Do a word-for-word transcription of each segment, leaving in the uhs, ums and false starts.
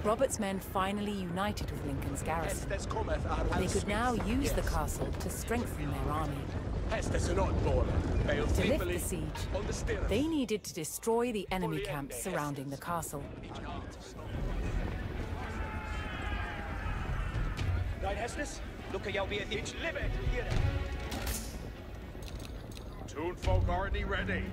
Robert's men finally united with Lincoln's garrison. They could now use the castle to strengthen their army. To lift the siege, they needed to destroy the enemy camps surrounding the castle. Toonfolk already ready.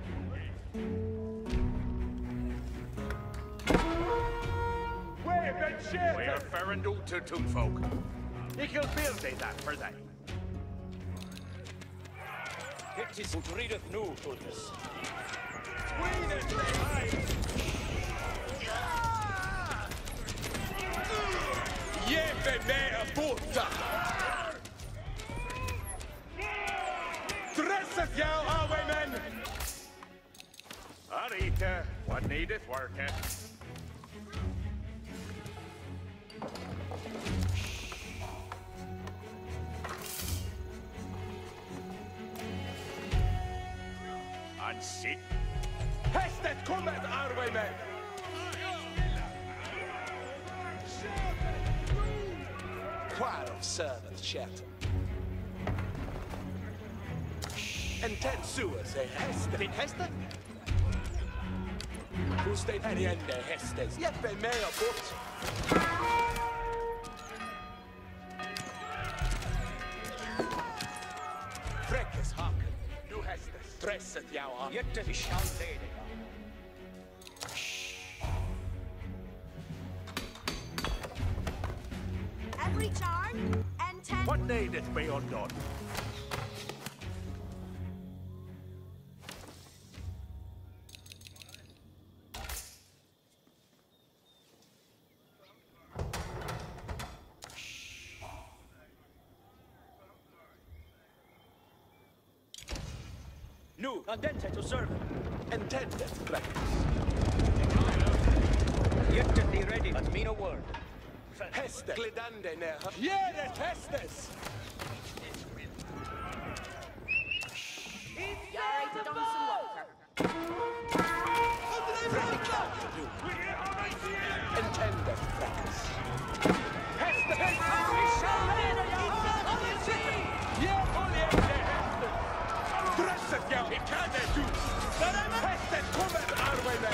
We are Ferendul to Toonfolk. Ikkel build that for they. It is readeth new, Tulkas. Jeppe me a puta! Dresset jou, highwaymen! Arita, what needeth worketh? And sit. Hästet kommer, highwaymen! Quite of servant chat. And ten sewers, eh, Hester? Din Hester? Who's the ende Hesters? Jeppe med och bort. Fräckes haken. Du Hester, stresset jag har. Jättefiskant är det. Every charm and ten. What needeth be undone? Nu, andente to serve. Intended practice. Jätteti ready, but mean a word. Hester, glidande ner. Gärdet Hesters! Yara Donson Walker. Pretty cloud to do. Intended practice. Hester, Hester! We shall win! On the sea! Yeah, only Hester! Dresset jou! It can they do! Hester, kommer highwaymen!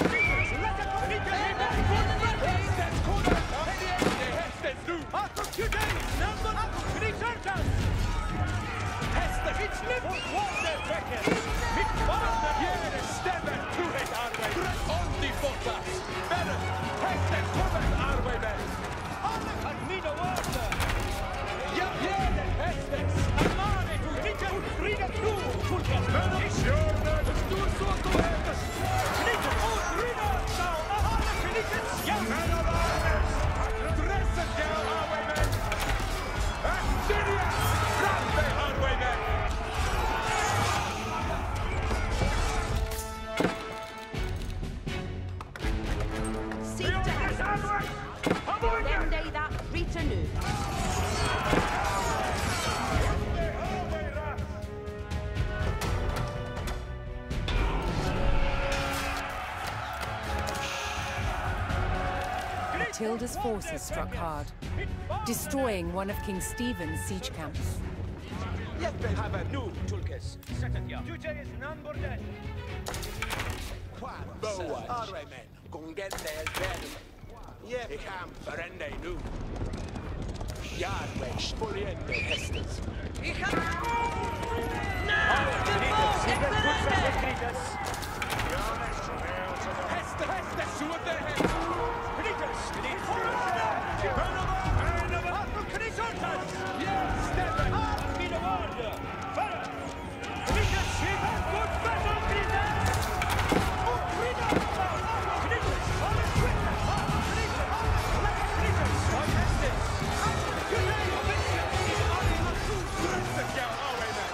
Hester, kommer! Hester, du! After two days! Number up! Three circles! Hester, it's lift! Water records! Mit water! Jede stämmer to his highway! On the fotas! Better! Hester, kommer highwaymen! Alla kan mina water! Ja, jede Hesters! Amare to Rita! Rita, du! Tulkas! Ich höre! Du så du hättest! Rita! Och Rita! Now, alla finishes! Ja! Dresset jou, highwaymen! Syria! Frampe, highwaymen! Seek to have. Then they that return. Matilda's forces struck hard, destroying one of King Stephen's siege camps. Jeppe have a Nu, Tulkas. Second ya. Today is number ten. Boa, highwaymen. Kom get there, Ben. Ja, ik ham verende nu. Jaarweg, spoliende Hesters. Ik ga. Hester, Hester, zoet de Hester! Knieters! Yes, Stefan! Mina word. Fara. Knieters! Good battle, Knieters! Oh, Knieters! Knieters! Alle Knieters! Knieters! Knieters! What is this? Dresset jou, highwaymen!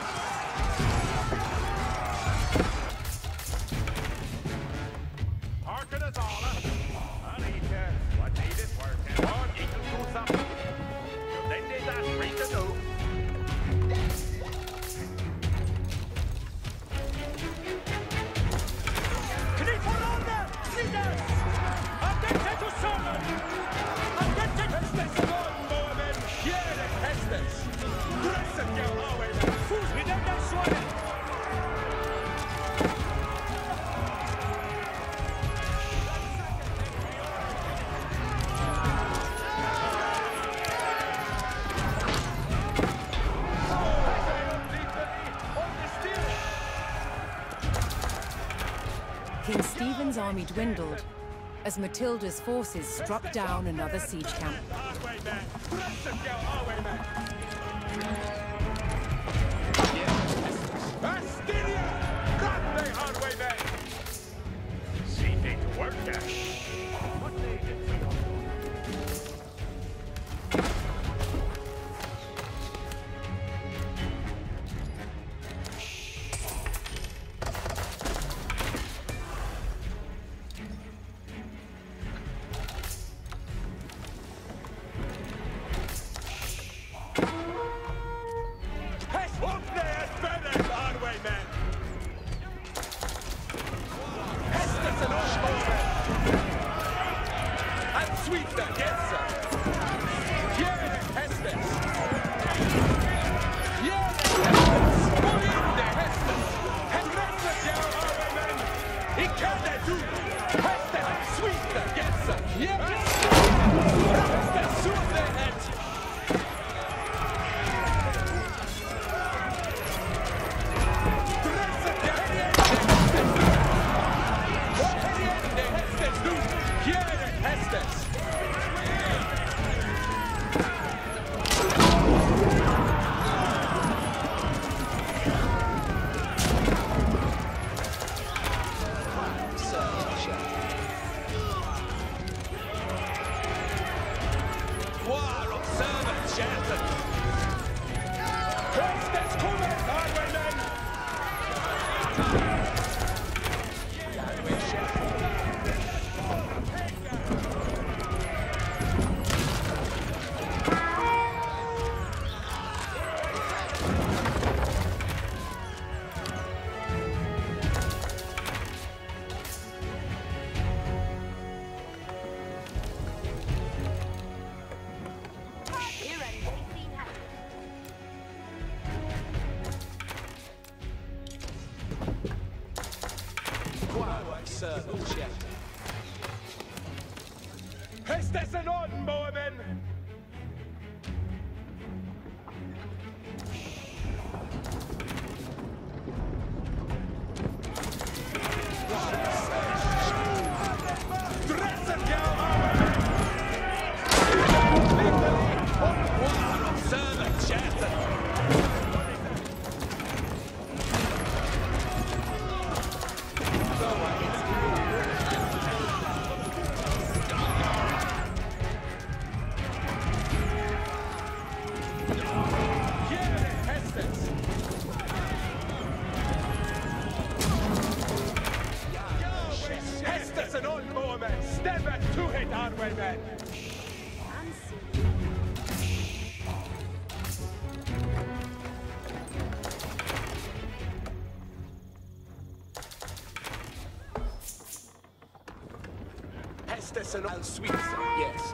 Harken us all. army dwindled as Matilda's forces struck down another siege camp. See me to work there. What they did for you? Hestes en orden, Boemen! Dressen jou, servant, Shatton! Hestes en all sweets, yes.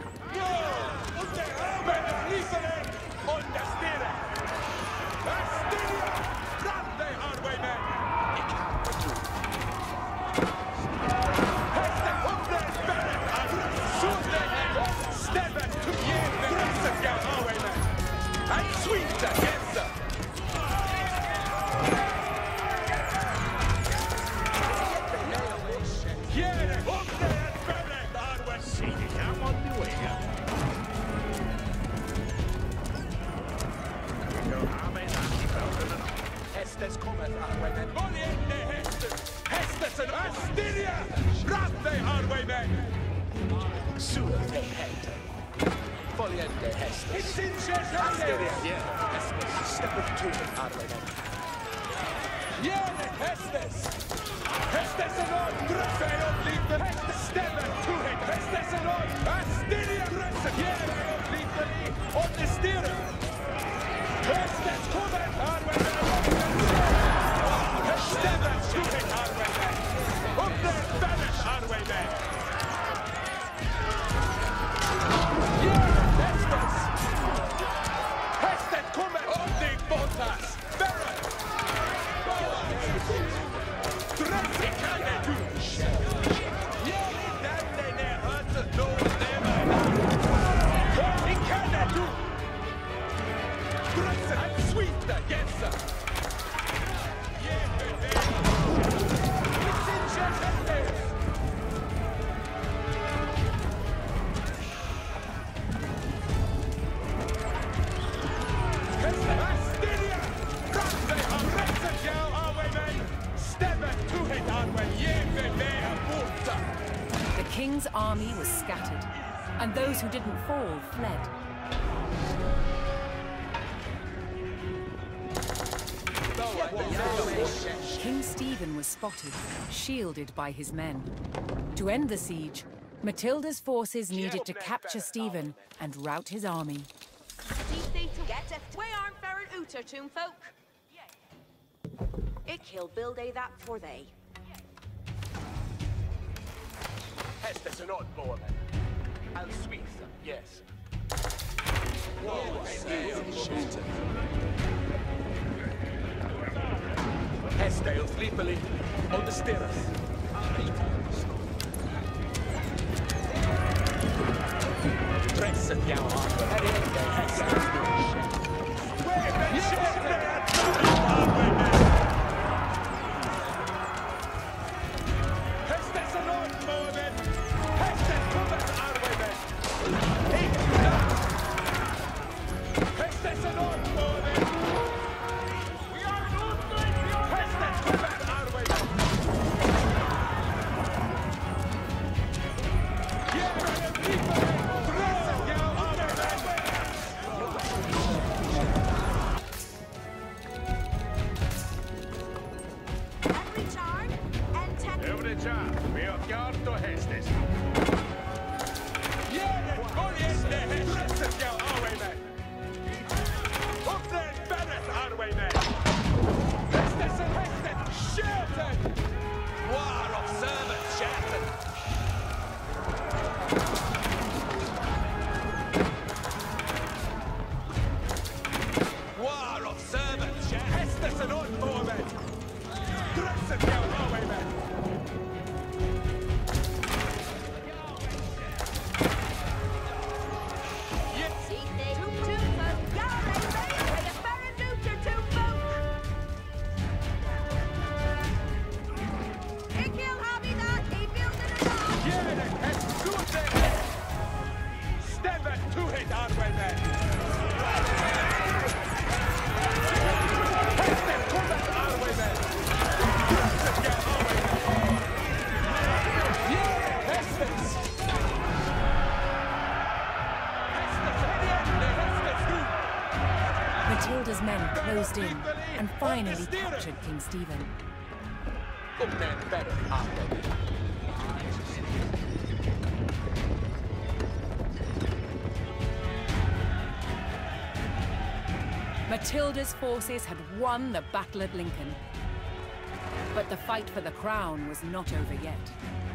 Hestes cometh arwaymen. Voliente Hestes! Hestes and Astiria! Rathe arwaymen! Sura te Hector. Voliente Hestes. It's in Cheshire! Astiria, yeah. Hestes, steppeth to it arwaymen. Jere Hestes! Hestes and all! Dresse og liten! Hestes steppeth to it! Hestes and all! Astiria! Dresse! Jere og liten! Og Astiria! Hestes cometh arwaymen! Steven, shoot it, Arwayman! Up there, vanish, Arwayman! Yeah, Hestes! Hestes kommer omkring Bontas! Barrett! Dressing kan det du! Yeah, den är ner, hörte då, det var. Dressing kan det du! army was scattered, and those who didn't fall fled. King Stephen was spotted, shielded by his men. To end the siege, Matilda's forces needed to capture Stephen and rout his army. Where aren't Ferret Uter, Toonfolk? It killed build a that for they. Hestes an odd boar, then. I'll sweep them, yes. Hesdale sleepily on the stairs. Press it down on the head. Hestes an odd boar, then. Hestes cometh our way, then. Hestes an odd boar, then. We are not going to Hestes cometh our way, then. Yeah, and people, press it down on the head. Every charm, and ten. Every charm, we are guard to Hestes. Yeah, go Hestes, press it down our way, then. Up there, Bennett our way, then. Hestes and Hestes, Shelton! War of servants, Shelton! War of servants, Shelton! Hestes and on foremen! Dress it down our way, men! Yes! See they Toonfolk. Gallery, ready for the Ferret Uter, Toonfolk. It killed Hobby that he built in a dog. Yeah, the head good there! Stand back to hit our way, men! Hestes, come back our way, men! Dress it down our way, men! Yeah, Hestes! Hestes, at the end, the Hestes do! Matilda's men closed in and finally captured King Stephen. Up there, better our way, men! Matilda's forces had won the Battle of Lincoln. But the fight for the crown was not over yet.